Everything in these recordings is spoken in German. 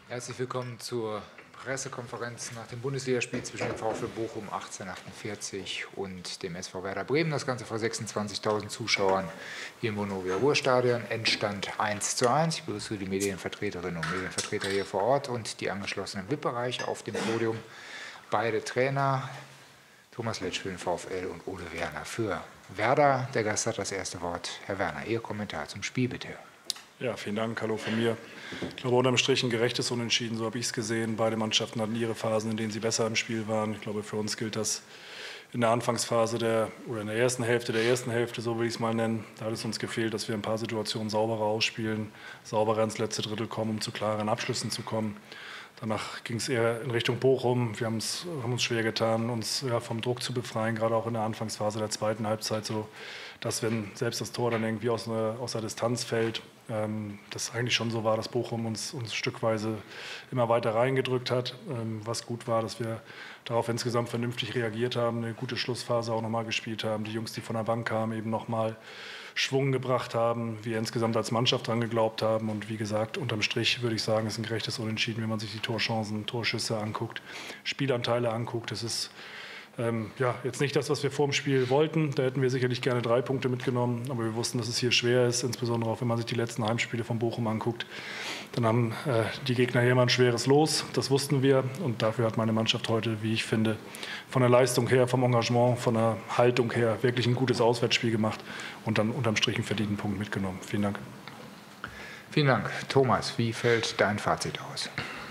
Herzlich willkommen zur Pressekonferenz nach dem Bundesligaspiel zwischen dem VfL Bochum 1848 und dem SV Werder Bremen. Das Ganze vor 26.000 Zuschauern hier im Vonovia Ruhrstadion. Endstand 1:1. Ich begrüße die Medienvertreterinnen und Medienvertreter hier vor Ort und die angeschlossenen VIP-Bereiche auf dem Podium. Beide Trainer, Thomas Letsch für den VfL und Ole Werner für Werder. Der Gast hat das erste Wort. Herr Werner, Ihr Kommentar zum Spiel bitte. Ja, vielen Dank. Hallo von mir. Ich glaube, unterm Strich ein gerechtes Unentschieden, so habe ich es gesehen. Beide Mannschaften hatten ihre Phasen, in denen sie besser im Spiel waren. Ich glaube, für uns gilt das in der Anfangsphase oder in der ersten Hälfte, so will ich es mal nennen. Da hat es uns gefehlt, dass wir ein paar Situationen sauberer ausspielen, sauberer ins letzte Drittel kommen, um zu klaren Abschlüssen zu kommen. Danach ging es eher in Richtung Bochum. Wir haben uns schwer getan, uns vom Druck zu befreien, gerade auch in der Anfangsphase der zweiten Halbzeit, so dass, wenn selbst das Tor dann irgendwie aus der Distanz fällt, das eigentlich schon so war, dass Bochum uns stückweise immer weiter reingedrückt hat. Was gut war, dass wir darauf insgesamt vernünftig reagiert haben, eine gute Schlussphase auch nochmal gespielt haben. Die Jungs, die von der Bank kamen, eben nochmal Schwung gebracht haben, wir insgesamt als Mannschaft dran geglaubt haben. Und wie gesagt, unterm Strich würde ich sagen, ist ein gerechtes Unentschieden, wenn man sich die Torchancen, Torschüsse anguckt, Spielanteile anguckt. Das ist jetzt nicht das, was wir vor dem Spiel wollten. Da hätten wir sicherlich gerne 3 Punkte mitgenommen. Aber wir wussten, dass es hier schwer ist, insbesondere auch, wenn man sich die letzten Heimspiele von Bochum anguckt. Dann haben die Gegner hier mal ein schweres Los. Das wussten wir. Und dafür hat meine Mannschaft heute, wie ich finde, von der Leistung her, vom Engagement, von der Haltung her wirklich ein gutes Auswärtsspiel gemacht und dann unterm Strich einen verdienten Punkt mitgenommen. Vielen Dank. Vielen Dank. Thomas, wie fällt dein Fazit aus?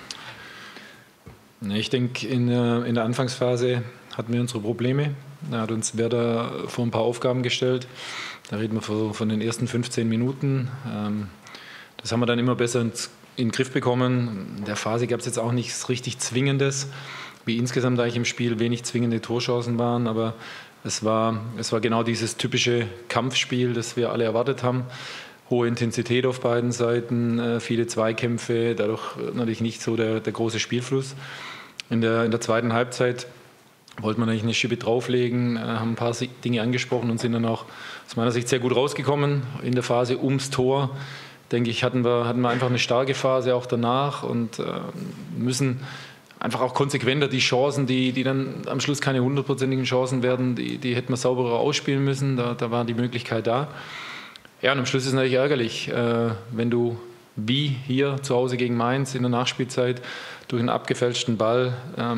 Ich denke, in der Anfangsphase hatten wir unsere Probleme. Da hat uns Werder vor ein paar Aufgaben gestellt. Da reden wir von den ersten 15 Minuten. Das haben wir dann immer besser in den Griff bekommen. In der Phase gab es jetzt auch nichts richtig Zwingendes, wie insgesamt eigentlich im Spiel wenig zwingende Torchancen waren. Aber es war genau dieses typische Kampfspiel, das wir alle erwartet haben. Hohe Intensität auf beiden Seiten, viele Zweikämpfe, dadurch natürlich nicht so der große Spielfluss. In der zweiten Halbzeit wollte man eigentlich eine Schippe drauflegen, haben ein paar Dinge angesprochen und sind dann auch aus meiner Sicht sehr gut rausgekommen. In der Phase ums Tor, denke ich, hatten wir einfach eine starke Phase auch danach und müssen einfach auch konsequenter die Chancen, die dann am Schluss keine 100%igen Chancen werden, die hätten wir sauberer ausspielen müssen. Da war die Möglichkeit da. Ja, und am Schluss ist es natürlich ärgerlich, wenn du wie hier zu Hause gegen Mainz in der Nachspielzeit durch einen abgefälschten Ball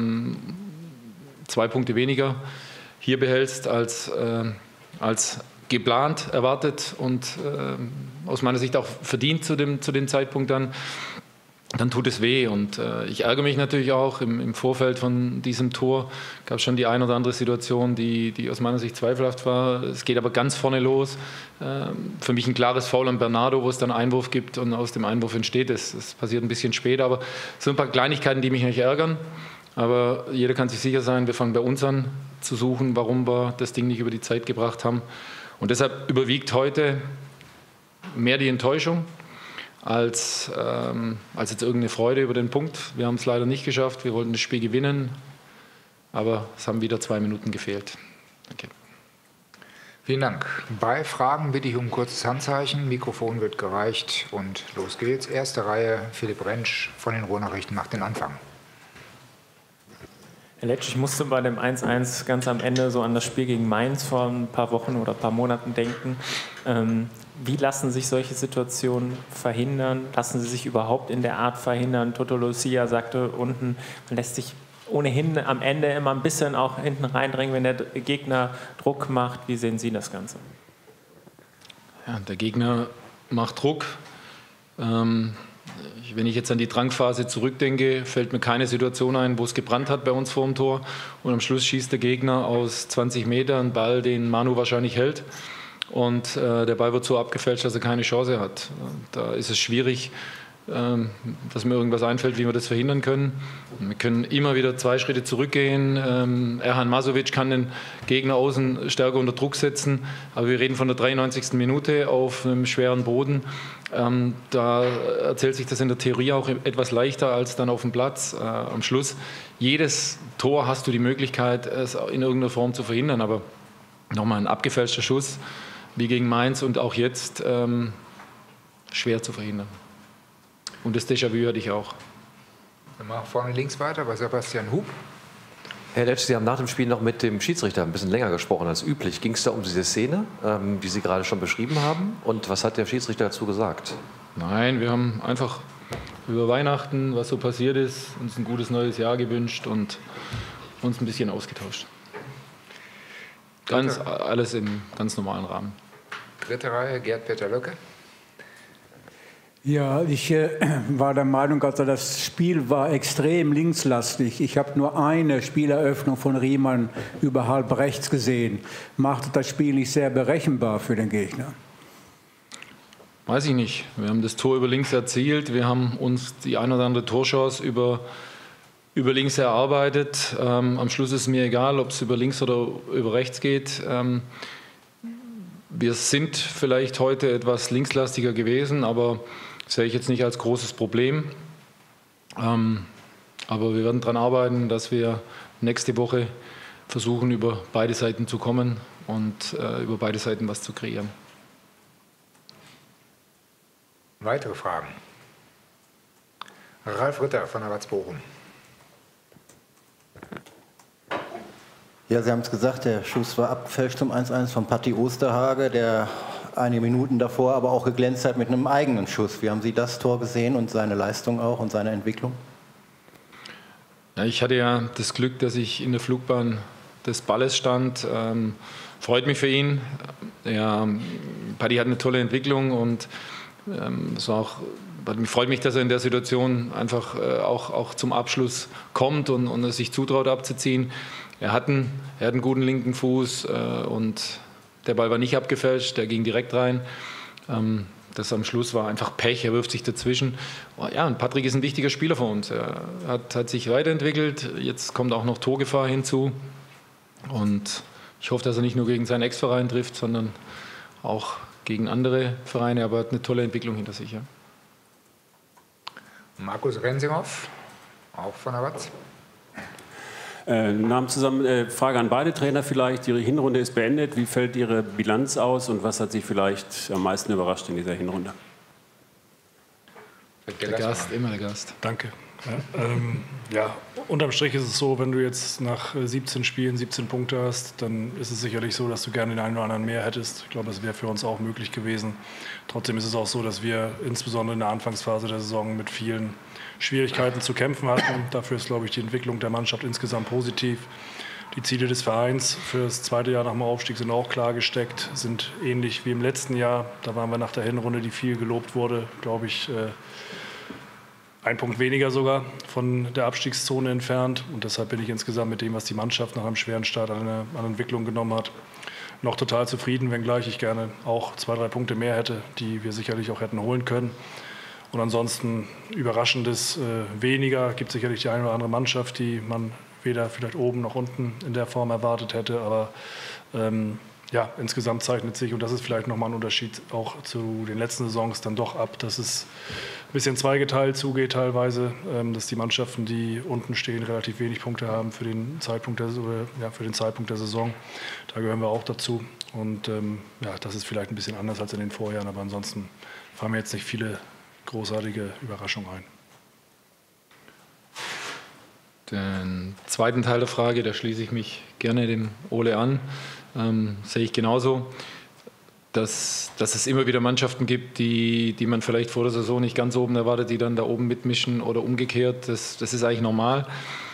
2 Punkte weniger hier behältst als geplant, erwartet und aus meiner Sicht auch verdient zu dem Zeitpunkt dann tut es weh. Und ich ärgere mich natürlich auch, im Vorfeld von diesem Tor gab es schon die ein oder andere Situation, die aus meiner Sicht zweifelhaft war. Es geht aber ganz vorne los. Für mich ein klares Foul an Bernardo, wo es dann Einwurf gibt und aus dem Einwurf entsteht. Das passiert ein bisschen später, aber es sind ein paar Kleinigkeiten, die mich nicht ärgern. Aber jeder kann sich sicher sein, wir fangen bei uns an zu suchen, warum wir das Ding nicht über die Zeit gebracht haben. Und deshalb überwiegt heute mehr die Enttäuschung als jetzt irgendeine Freude über den Punkt. Wir haben es leider nicht geschafft, wir wollten das Spiel gewinnen, aber es haben wieder 2 Minuten gefehlt. Danke. Vielen Dank. Bei Fragen bitte ich um ein kurzes Handzeichen. Mikrofon wird gereicht und los geht's. Erste Reihe, Philipp Rentsch von den Ruhrnachrichten macht den Anfang. Herr Letsch, ich musste bei dem 1:1 ganz am Ende so an das Spiel gegen Mainz vor ein paar Wochen oder ein paar Monaten denken. Wie lassen sich solche Situationen verhindern? Lassen sie sich überhaupt in der Art verhindern? Toto Lucia sagte unten, man lässt sich ohnehin am Ende immer ein bisschen auch hinten reindrängen, wenn der Gegner Druck macht. Wie sehen Sie das Ganze? Ja, der Gegner macht Druck. Wenn ich jetzt an die Drangphase zurückdenke, fällt mir keine Situation ein, wo es gebrannt hat bei uns vor dem Tor. Und am Schluss schießt der Gegner aus 20 Metern einen Ball, den Manu wahrscheinlich hält. Und der Ball wird so abgefälscht, dass er keine Chance hat. Da ist es schwierig, dass mir irgendwas einfällt, wie wir das verhindern können. Wir können immer wieder 2 Schritte zurückgehen. Erhan Masovic kann den Gegner außen stärker unter Druck setzen. Aber wir reden von der 93. Minute auf einem schweren Boden. Da erzählt sich das in der Theorie auch etwas leichter als dann auf dem Platz. Am Schluss, jedes Tor hast du die Möglichkeit, es in irgendeiner Form zu verhindern. Aber nochmal ein abgefälschter Schuss, wie gegen Mainz und auch jetzt schwer zu verhindern. Und das Déjà-vu hatte ich auch. Wir machen vorne links weiter bei Sebastian Hub. Herr Letsch, Sie haben nach dem Spiel noch mit dem Schiedsrichter ein bisschen länger gesprochen als üblich. Ging es da um diese Szene, die Sie gerade schon beschrieben haben? Und was hat der Schiedsrichter dazu gesagt? Nein, wir haben einfach über Weihnachten, was so passiert ist, uns ein gutes neues Jahr gewünscht und uns ein bisschen ausgetauscht. Alles im ganz normalen Rahmen. Dritte Reihe, Gerd-Peter Löcke. Ja, ich war der Meinung, also das Spiel war extrem linkslastig. Ich habe nur eine Spieleröffnung von Riemann über halb rechts gesehen. Machte das Spiel nicht sehr berechenbar für den Gegner? Weiß ich nicht. Wir haben das Tor über links erzielt. Wir haben uns die ein oder andere Torchance über links erarbeitet. Am Schluss ist mir egal, ob es über links oder über rechts geht. Wir sind vielleicht heute etwas linkslastiger gewesen, aber das sehe ich jetzt nicht als großes Problem. Aber wir werden daran arbeiten, dass wir nächste Woche versuchen, über beide Seiten zu kommen und über beide Seiten was zu kreieren. Weitere Fragen? Ralf Ritter von der Watz Bochum. Ja, Sie haben es gesagt, der Schuss war abgefälscht zum 1:1 von Patti Osterhage, der einige Minuten davor aber auch geglänzt hat mit einem eigenen Schuss. Wie haben Sie das Tor gesehen und seine Leistung auch und seine Entwicklung? Ja, ich hatte ja das Glück, dass ich in der Flugbahn des Balles stand. Freut mich für ihn. Ja, Patti hat eine tolle Entwicklung und freut mich, dass er in der Situation einfach auch zum Abschluss kommt und es sich zutraut abzuziehen. Er hat einen guten linken Fuß und der Ball war nicht abgefälscht, der ging direkt rein. Das am Schluss war einfach Pech, er wirft sich dazwischen. Ja, und Patrick ist ein wichtiger Spieler für uns. Er hat sich weiterentwickelt, jetzt kommt auch noch Torgefahr hinzu. Und ich hoffe, dass er nicht nur gegen seinen Ex-Verein trifft, sondern auch gegen andere Vereine, aber hat eine tolle Entwicklung hinter sich. Ja. Markus Rensinghoff, auch von der Watz. Namen zusammen, Frage an beide Trainer vielleicht. Ihre Hinrunde ist beendet. Wie fällt Ihre Bilanz aus und was hat Sie vielleicht am meisten überrascht in dieser Hinrunde? Der Gast, immer der Gast. Danke. Ja, unterm Strich ist es so, wenn du jetzt nach 17 Spielen 17 Punkte hast, dann ist es sicherlich so, dass du gerne den einen oder anderen mehr hättest. Ich glaube, das wäre für uns auch möglich gewesen. Trotzdem ist es auch so, dass wir insbesondere in der Anfangsphase der Saison mit vielen Schwierigkeiten zu kämpfen hatten. Dafür ist, glaube ich, die Entwicklung der Mannschaft insgesamt positiv. Die Ziele des Vereins für das zweite Jahr nach dem Aufstieg sind auch klar gesteckt, sind ähnlich wie im letzten Jahr. Da waren wir nach der Hinrunde, die viel gelobt wurde, glaube ich, ein Punkt weniger sogar von der Abstiegszone entfernt. Und deshalb bin ich insgesamt mit dem, was die Mannschaft nach einem schweren Start an Entwicklung genommen hat, noch total zufrieden, wenngleich ich gerne auch 2, 3 Punkte mehr hätte, die wir sicherlich auch hätten holen können. Und ansonsten Überraschendes weniger. Gibt sicherlich die eine oder andere Mannschaft, die man weder vielleicht oben noch unten in der Form erwartet hätte. Aber ja, insgesamt zeichnet sich, und das ist vielleicht nochmal ein Unterschied auch zu den letzten Saisons, dann doch ab, dass es ein bisschen zweigeteilt zugeht teilweise, dass die Mannschaften, die unten stehen, relativ wenig Punkte haben für den Zeitpunkt der Saison. Da gehören wir auch dazu. Und ja, das ist vielleicht ein bisschen anders als in den Vorjahren, aber ansonsten fallen mir jetzt nicht viele großartige Überraschungen ein. Den zweiten Teil der Frage, da schließe ich mich gerne dem Ole an. Sehe ich genauso, dass es immer wieder Mannschaften gibt, die man vielleicht vor der Saison nicht ganz oben erwartet, die dann da oben mitmischen oder umgekehrt. Das ist eigentlich normal.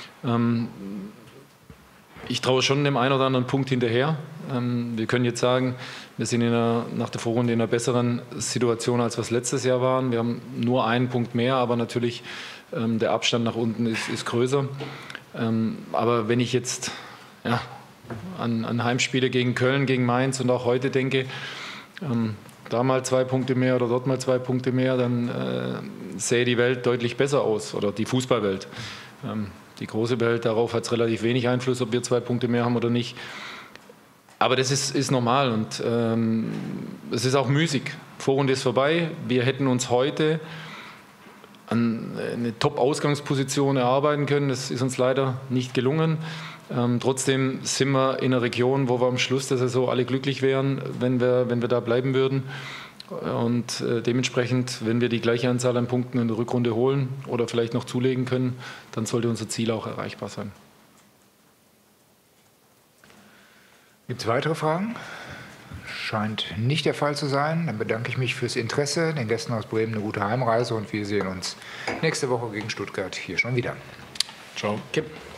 Ich traue schon dem einen oder anderen Punkt hinterher. Wir können jetzt sagen, wir sind nach der Vorrunde in einer besseren Situation, als wir es letztes Jahr waren. Wir haben nur einen Punkt mehr, aber natürlich der Abstand nach unten ist größer. Aber wenn ich jetzt an Heimspiele gegen Köln, gegen Mainz und auch heute denke, da mal 2 Punkte mehr oder dort mal 2 Punkte mehr, dann sähe die Welt deutlich besser aus, oder die Fußballwelt. Die große Welt, darauf hat es relativ wenig Einfluss, ob wir 2 Punkte mehr haben oder nicht. Aber das ist normal und es ist auch müßig. Vorrunde ist vorbei. Wir hätten uns heute eine Top-Ausgangsposition erarbeiten können. Das ist uns leider nicht gelungen. Trotzdem sind wir in einer Region, wo wir am Schluss der Saison alle glücklich wären, wenn wir da bleiben würden. Und dementsprechend, wenn wir die gleiche Anzahl an Punkten in der Rückrunde holen oder vielleicht noch zulegen können, dann sollte unser Ziel auch erreichbar sein. Gibt es weitere Fragen? Scheint nicht der Fall zu sein. Dann bedanke ich mich fürs Interesse, den Gästen aus Bremen eine gute Heimreise und wir sehen uns nächste Woche gegen Stuttgart hier schon wieder. Ciao. Okay.